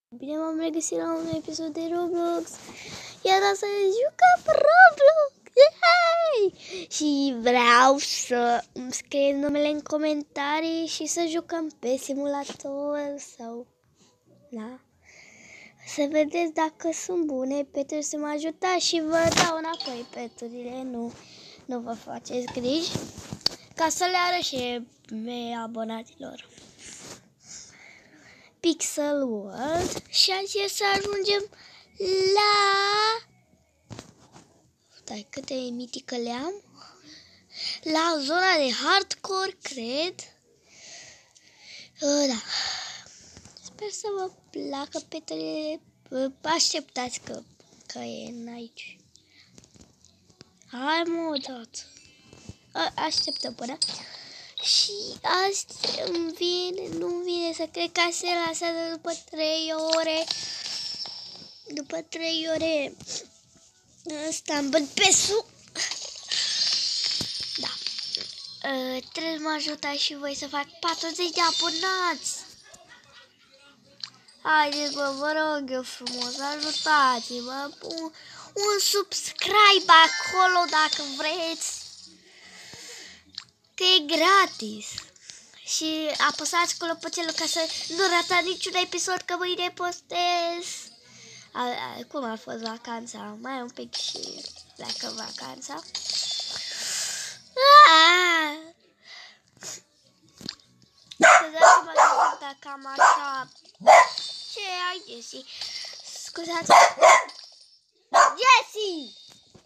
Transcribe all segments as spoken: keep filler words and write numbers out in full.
Bine m-am regăsit la un episod de Roblox. Iar astăzi jucăm Roblox. Yay! Și vreau să îmi scrieți numele în comentarii și să jucăm pe simulator sau... Da? Să vedeți dacă sunt bune peturi, să mă ajutați și vă dau înapoi peturile. Nu, nu vă faceți griji. Ca să le arăt și mie abonaților. Pixel World și am zis să ajungem la... Stai, câte mitică le am? La zona de hardcore, cred. Da. Sper să vă placă petele. Așteptați că, că e aici. Hai mă odată. Așteptăm până. Și azi îmi vine, nu-mi vine să cred că se lansează după trei ore. După trei ore Stumble Pesu. Da. Uh, trebuie să mă ajutați și voi să fac patruzeci de abonați. Haideți, bă, vă rog eu frumos, ajutați-mă. Un, un subscribe acolo dacă vreți. Că e gratis. Și apăsați acolo pe celul ca să nu ratați niciun episod, că mâine postez. A, a, cum a fost vacanța? Mai un pic și pleacă vacanța. Scuzați-mă că cam așa. Ce ai, Jessie? Scuzați-mă. Jessie!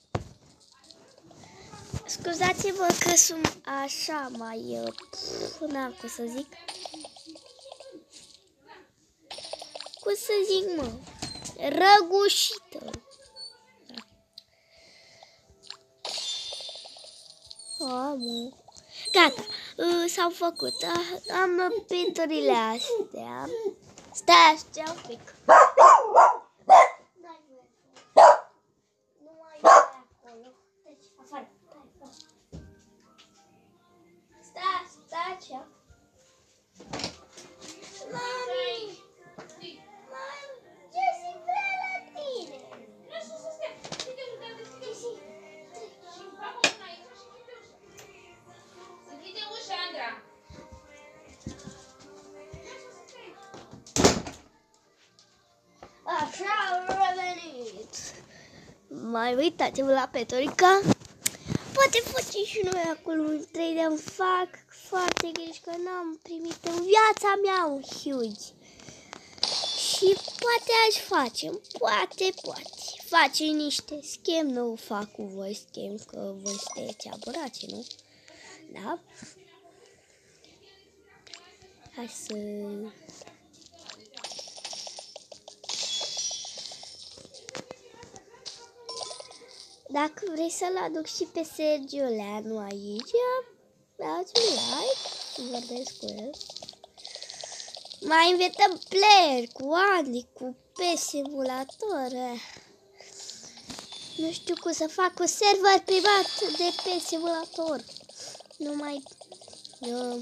Scuzați-mă că sunt așa mai... N-am cum să zic. Cum să zic, mă? Răgușită. Da. A, mă. Gata. S-au făcut. Am pinturile astea. Stai așa un pic. Nu mai e acolo. Deci, afară. Stai, stai așa. Mami! Mami! Jessie vrea la tine! Lasă să stea! Închide ușa, deschide ușa! Și bagă mâna aici și închide ușa! Închide ușa, Andra! Lasă să stea! Așa am revenit! Mai uitați-vă la Petorica. Poate facem și noi acolo un trei de-mi fac foarte griji că n-am primit în viața mea un huge. Și poate aș face, poate, poate. Face niște schem, nu fac cu voi schem, că voi sunteți abonați, nu? Da? Hai să... Dacă vrei să-l aduc și pe Sergio Leanu aici, dați un like, vorbesc cu el. Mai invităm player cu Andy, cu pe simulator. Nu știu cum să fac un server privat de pe simulator. Nu mai... Uh,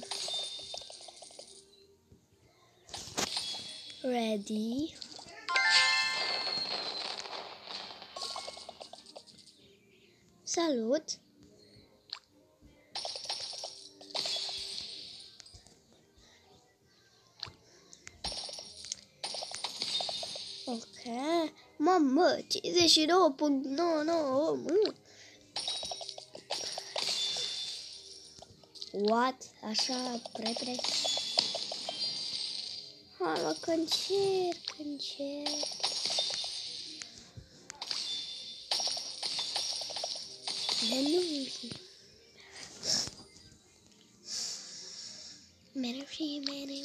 ready. Salut! Ok. Mamă, cincizeci și nouă virgulă nouă nouă. What? Așa, repede. Hai mă, că încerc, încerc. Mereu și mereu.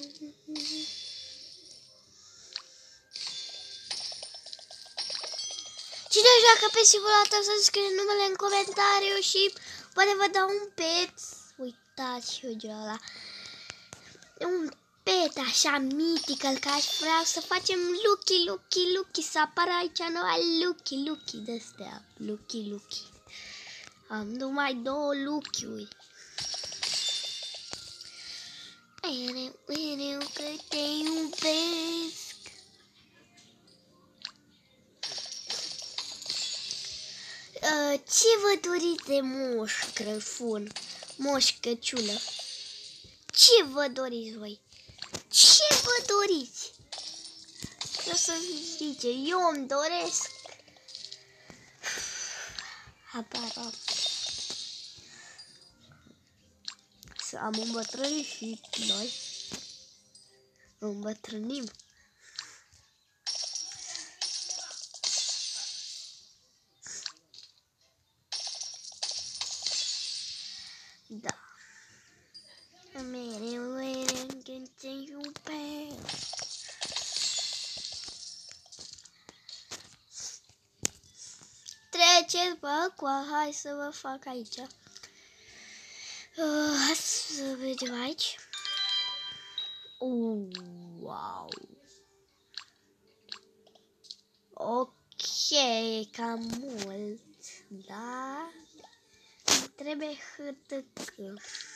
Cine joacă pe simulator să scrie numele în comentariu și poate vă dau un pet. Uitați și ăla. Un pet așa mythical, că aș vrea să facem Lucky, Lucky, Lucky, să apară aici noua Lucky, Lucky de-astea. Lucky, Lucky. Am numai două Lucky-uri. Mereu, mereu că te iubesc. Ce vă doriți de Moș Crăciun? Moș Crăciună? Ce vă doriți voi? Ce vă doriți? O să zice, eu îmi doresc aparat să am îmbătrânit și noi îmbătrânim. Da. Mereu, mereu, când te iubesc. Treceți, bă, cu hai să vă fac aici. Uh, hai să vedem aici. Uh, wow. Ok, cam mult, da? Trebuie hârtăcă.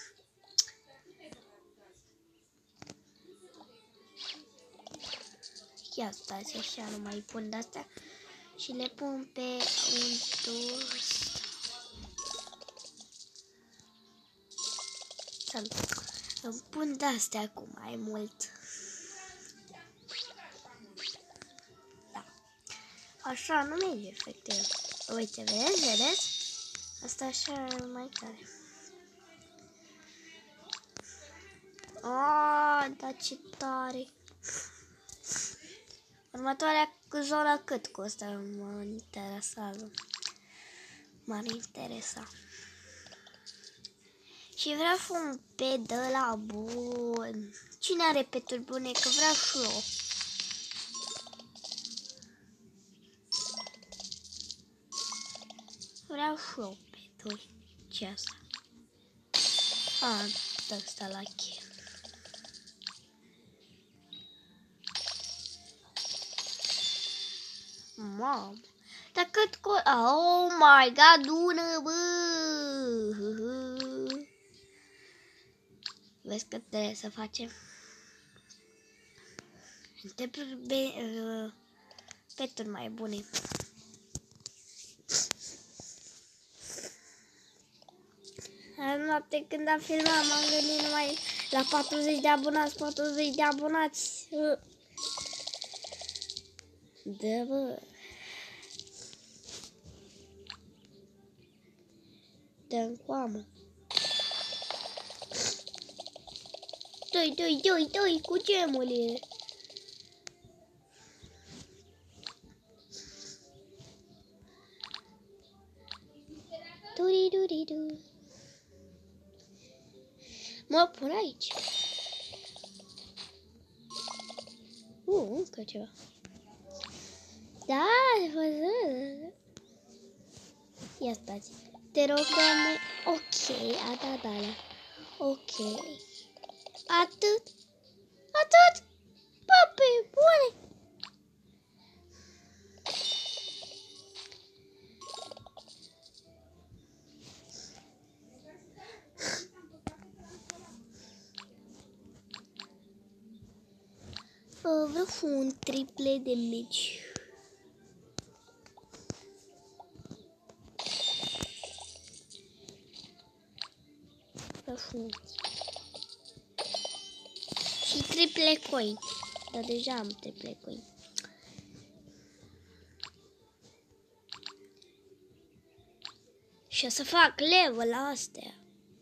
Ia stați așa, nu mai pun de-astea și le pun pe un toast. Îmi pun de-astea cu mai mult. Da. Așa nu merge efectiv. Uite, vedeți, vedeți? Asta așa e mai tare. Oh, da, ce tare! Următoarea zonă cât costă? Mă interesează. M-ar interesa. Și vreau și un pet de la bun. Cine are peturi bune? Că vreau și eu. Vreau și eu peturi. Ce asta? A, dă asta la kill. Mamă. Dar cât cu... Oh my god, dună, bă! Vezi că trebuie să facem? Trebuie uh, peturi mai bune. Azi noapte când am filmat m-am gândit numai la patruzeci de abonați, patruzeci de abonați. Da, bă. Dă-mi coamă. Doi, doi, doi, doi, cu gemurile. Duri-duri-du. Mă pun aici. Uh, încă ceva. Da, ai văzut. Ia stați. Te rog, doamne. Ok, a dat alea. Ok. Atât. Atât. Pape, bune. Vreau un triple de mici. Vreau și triple coin. Dar deja am triple coin. Și o să fac level astea.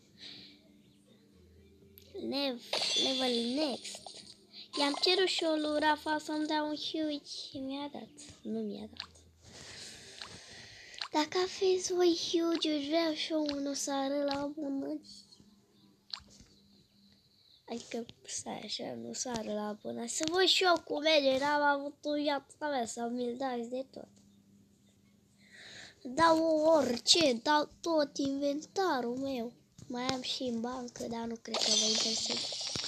Level, level next. I-am cerut și eu lui Rafa să-mi dea un huge și mi-a dat. Nu mi-a dat. Dacă aveți voi huge, vreau și eu unul să arăt la bunăți. Adică, stai așa, nu să arăt la bunăți. Să văd și eu cum merge, n-am avut o viață mea să mi-l dați de tot. Dau orice, dau tot inventarul meu. Mai am și în bancă, dar nu cred că vă interesează.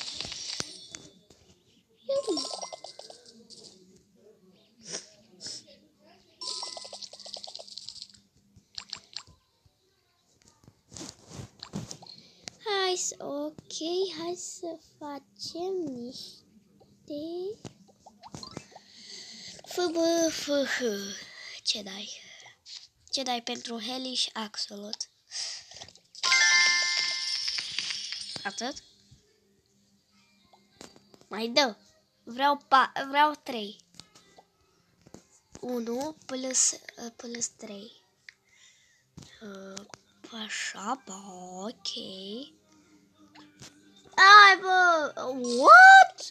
Hai să, ok, hai să facem niște... Fă, bă, fă, hă. Ce dai? Ce dai pentru Hellish Axolot? Atât? Mai dă. Vreau, pa vreau trei. unu plus, plus trei. Uh, așa, ba, ok. Ai, bă! What?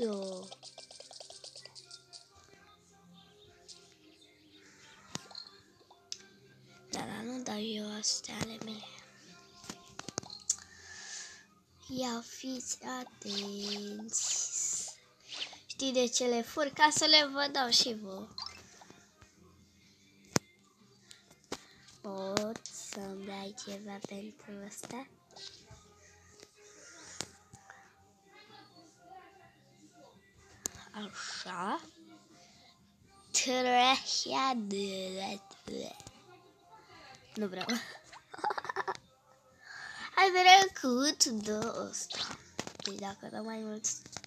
Da, dar nu dau eu astea ale mele. Ia fiți atenți. Știi de ce le fur? Ca să le vă dau și vouă. Poți să-mi dai ceva pentru asta? Așa. Trășea de... Nu vreau. Hai vedem cât dă ăsta. Deci dacă dă mai mult...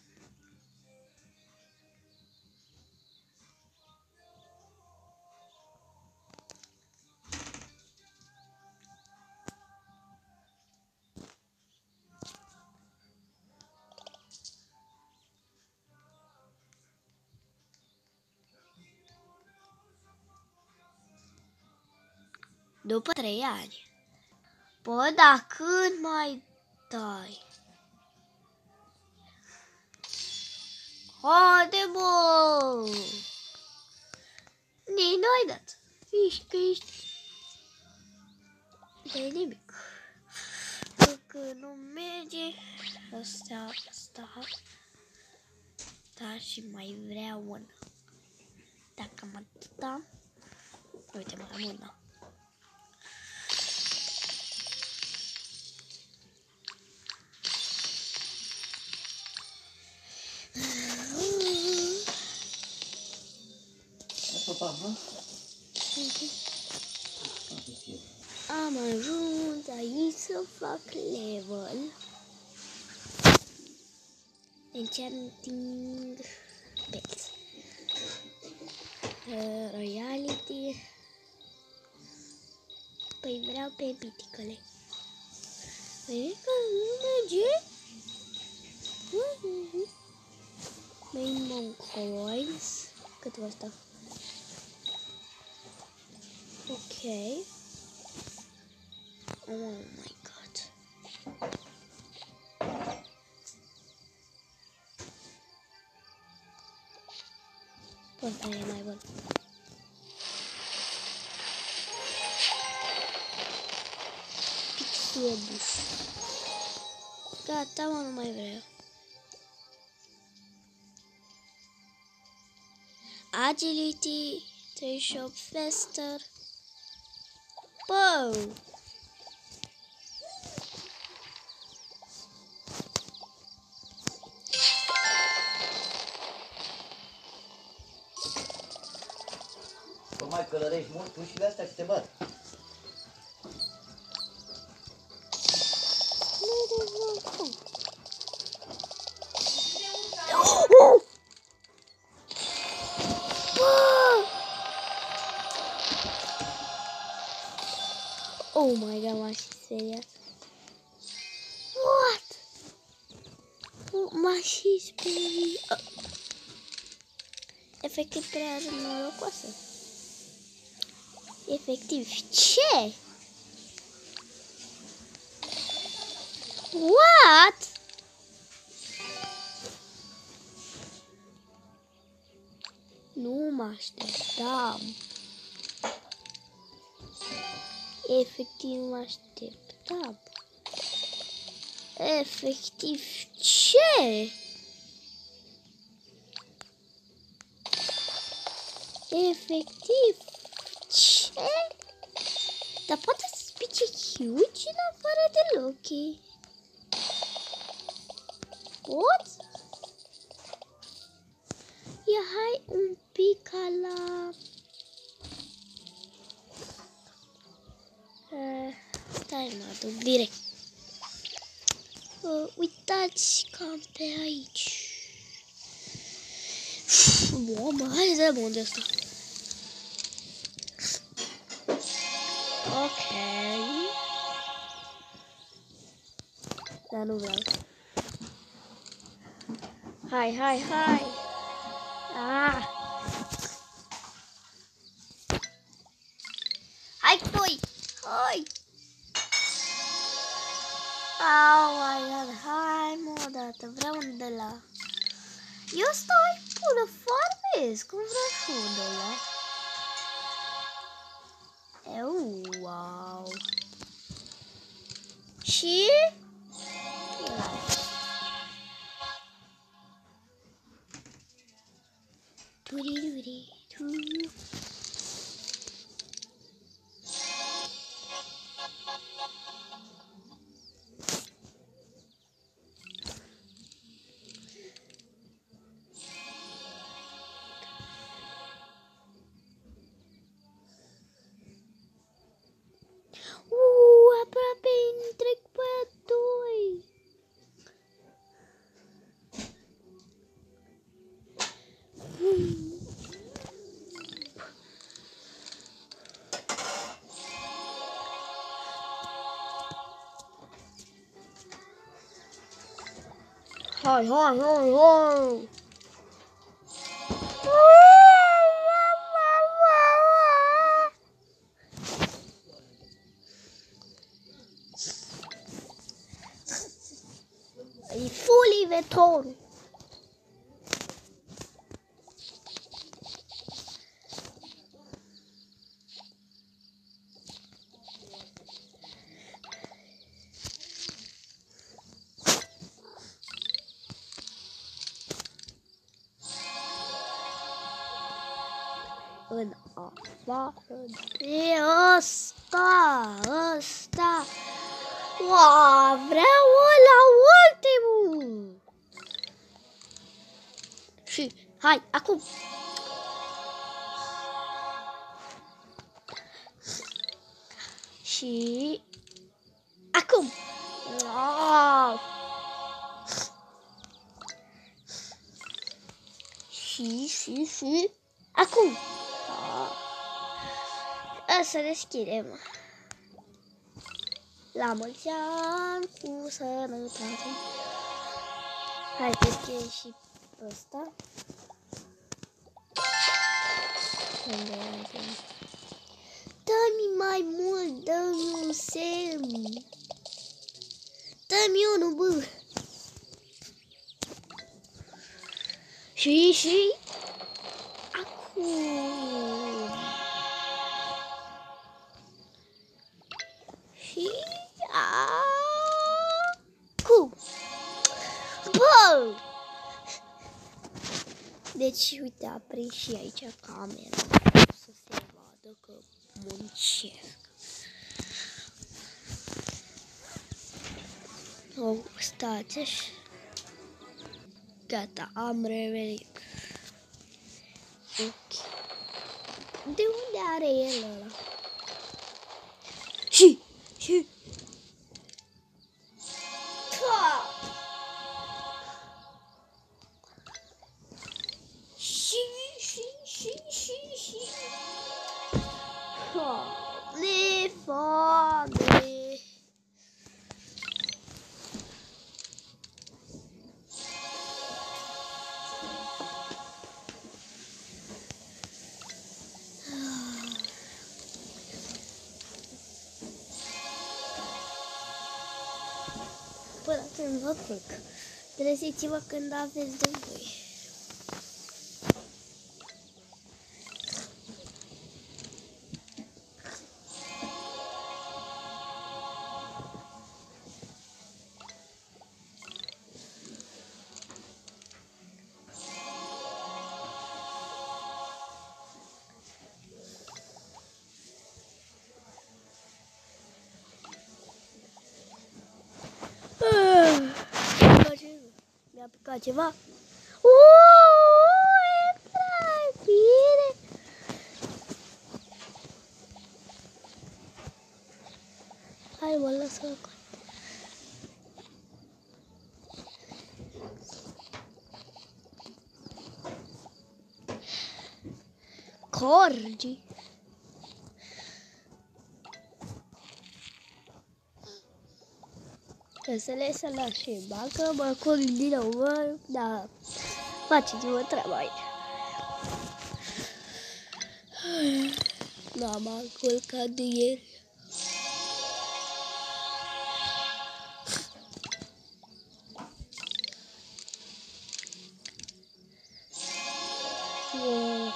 După trei ani. Bă, dar când mai dai? Haide, bă! Nici n-ai dat. Ești că ești... De nimic. Dacă nu merge, asta, asta. Da, și mai vreau una. Dacă mă atâta... Uite, mai am una. Am ajuns aici să fac level. Enchanting Pets. Uh, Royalty. Păi vreau pe piticăle. Vezi că nu merge? Rainbow Coins. Cât va sta? Ok. Oh my god. Bun, aia e mai bun. Pixelbus. Gata, mă, nu mai vreau. Agility, trei shop faster. Wow! Tu mai călărești mult ușile astea și te bat. Oh my god, m-aș speriat. What? M-aș speriat. Efectiv prea norocoasă. Efectiv, ce? What? Nu mă așteptam. Efectiv mă așteptam. Efectiv, ce? Efectiv, ce? Dar poate să spice huge în afară de Loki. What? Ia hai un pic ca la... Uh, stai, mă duc direct. Uh, uitați cam pe aici. Mamă, hai să mă unde asta. Ok. Dar nu vreau. Hai, hai, hai. Ah. Hai, toi. Hai. Oh my god, hai mă, odată, vreau un de la... Eu stau până farmez, cum vreau și un de la... Eu, wow... Și... Turi-duri, turi. Uh, aproape trec pe a doi. Hai, hai, hai, hai. E fully vetor. În afară de ăsta, ăsta. Wow, vreau ăla ultimul. Și, hai, acum. Și, acum. Wow. Și, și, și, acum. Să deschidem. La mulți ani cu sănătate. Hai, deschidem și ăsta. Dă-mi mai mult, dă-mi un semn. Dă-mi unul, bă. Și, și, acum. Și, acum. Bă! Deci, uite, a prins și aici camera. Să se vadă că muncesc. Oh, stați așa. Gata, am revenit. Ok. De unde are el ăla? Și, și... Și, și, și, și, și... Foame, foame... Până când vă plec, treziți-vă când aveți de voi. Mi-a picat ceva. Uuuu, e prea bine. Hai, mă, lasă-l acolo. Corgi. Făsele să lase bancă, mă culc din nou, mă, da, faceți-vă treaba aici. Da, m-am culcat de ieri. Wow.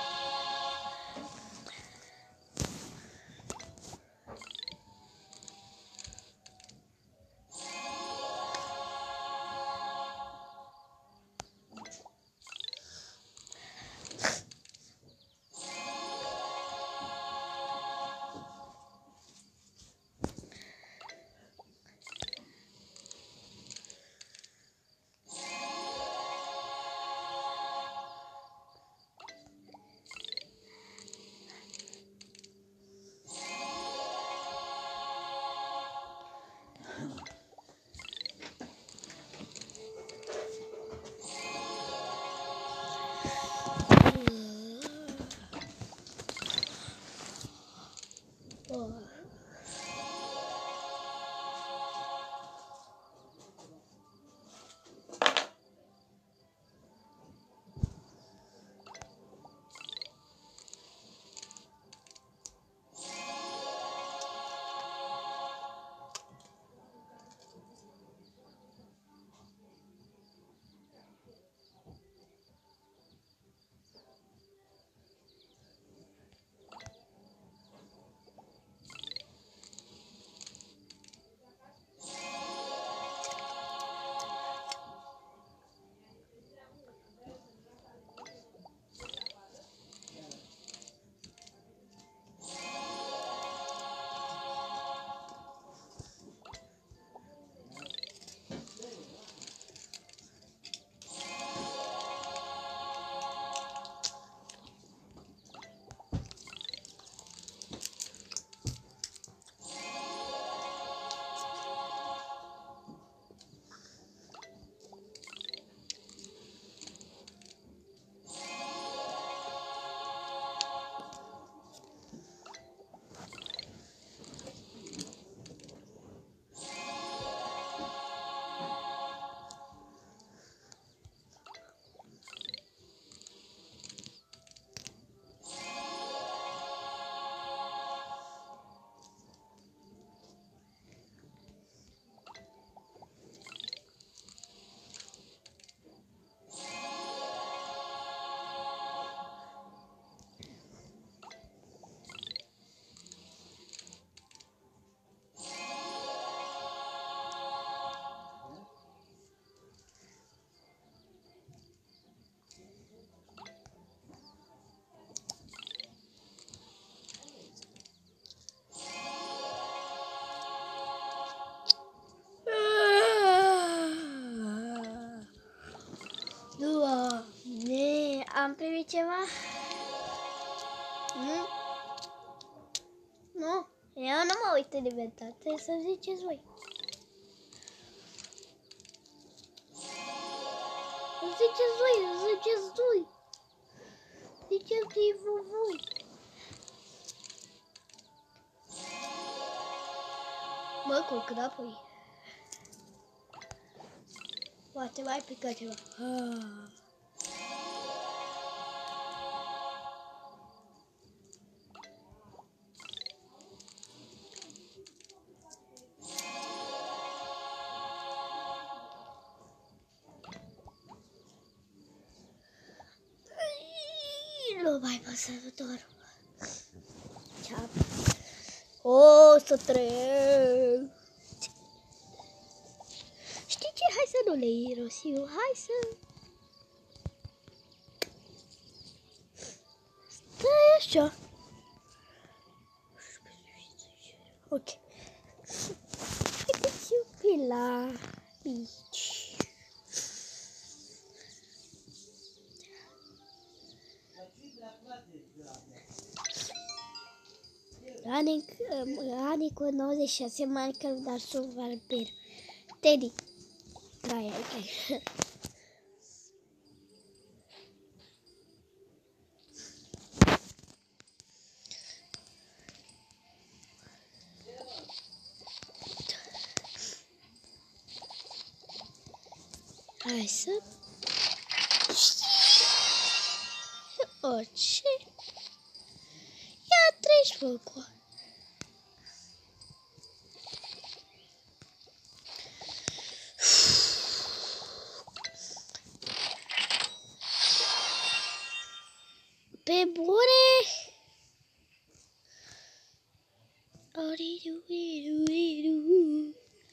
Oh. Doamne, am primit ceva? Nu? Nu? Eu nu mă uit în inventar, trebuie să ziceți voi. Ziceți voi, ziceți voi. Ziceți-vă voi. Mă culc înapoi. Poate mai pică ceva. Ah. Nu mai pot să dorm. Ceap. O să trec. Știi ce? Hai să nu le irosim. Hai să... Stai așa. Ok. Haideți iubi la beach. Anic, Anicul nouăzeci și șase, Minecraft, dar sunt vampir. Teddy. Da, e ok. Hai să... Orice. Ia treci focul. Pe bune. Oridu-idu-idu.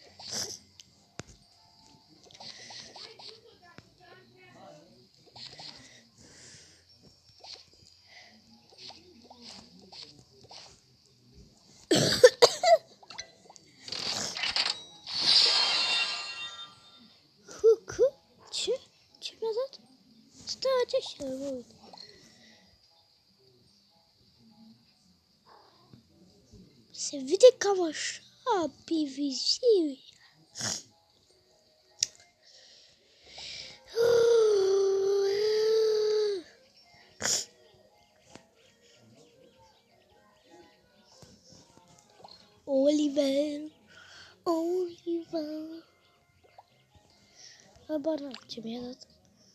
Cucu? Ce? Ce mi-a dat? Stai așa, mă uit. Se vede cam așa, pe vizibil. Oliver, Oliver. Habar n-am ce mi-a dat.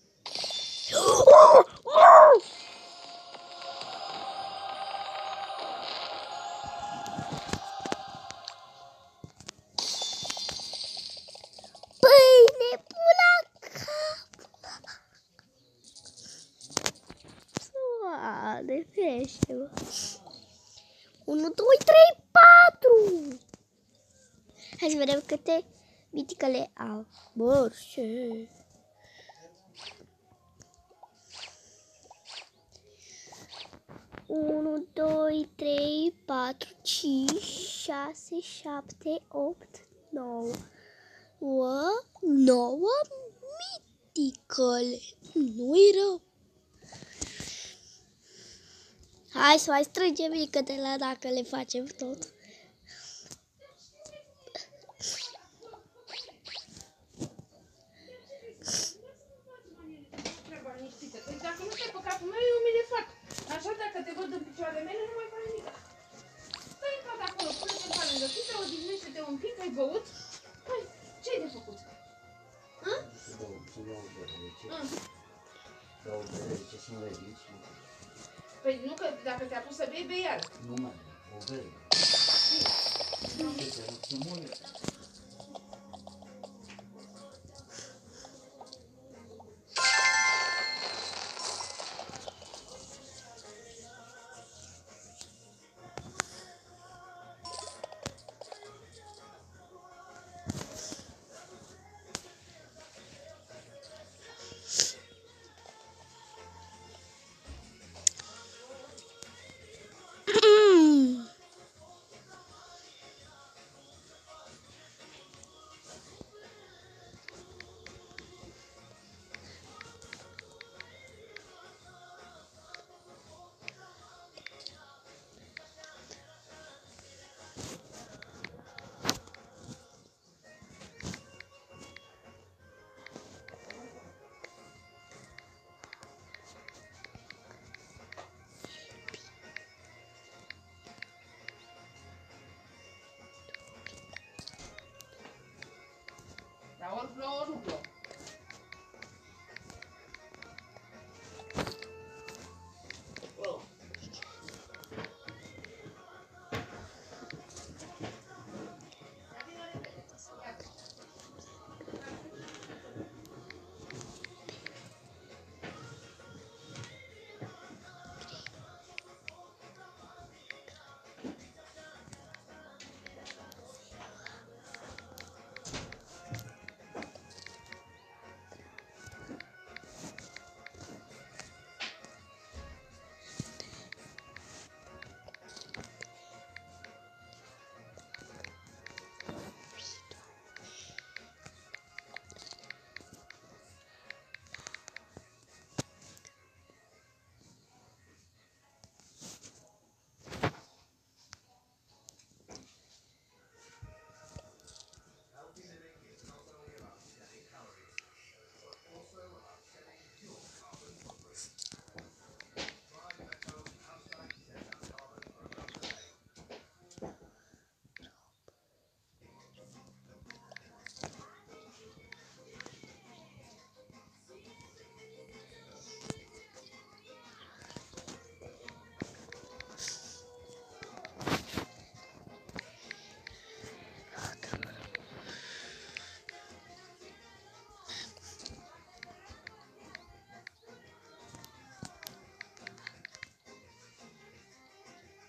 Pâine, pula cap! Doamne, ferește-mă! unu, doi, trei, patru! Hai să vedem câte miticale au. Bă, ce? unu, doi, trei, patru, cinci, șase, șapte, opt, nouă. nouă miticale. Nu-i rău. Hai să mai strângem mică de la dacă le facem tot. Dacă nu stai pe capul meu, eu mi le fac. Așa, dacă te văd în picioarele mele, nu mai faci nimic. Stai în pat acolo, pune-te în pană lăsită, odihnește-te un pic, ai băut. Păi, ce-ai de făcut? Hă? Să dau, să dau o bere, de ce? Hă? Dau o bere, de ce să nu ridici? Păi nu, că dacă te-a pus să bei, bei iar. Nu mai, o bere. Ce, să nu se mure?